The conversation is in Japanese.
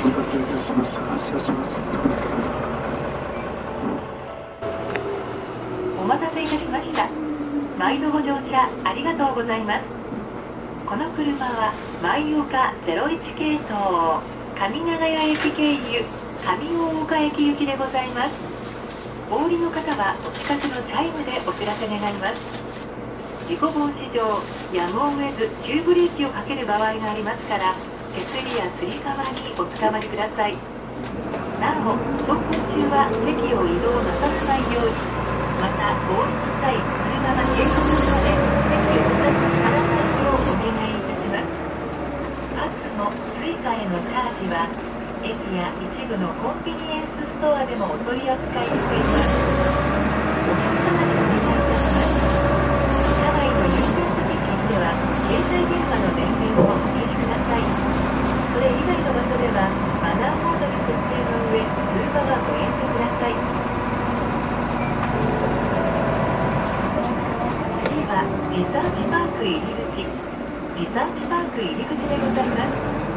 お待たせいたしました。毎度ご乗車ありがとうございます。この車は舞岡01系統上長谷駅経由上大岡駅行きでございます。お降りの方はお近くのチャイムでお知らせ願います。事故防止上、やむを得ず急ブレーキをかける場合がありますから、手すりやつり革におつかまりください。なお、走行中は席を移動なさらないように、また、降りの際、車が停止するので、席を立ち去らないようお願いいたします。パスも Suica へのチャージは、駅や一部のコンビニエンスストアでもお取り扱いしています。お客様にお願いいたします。車内の優先席付近では、携帯電話の電源をお切りください。それ以外の場所では、マナーモードに設定の上、通話はご遠慮ください。次は、リサーチパーク入り口。リサーチパーク入り口でございます。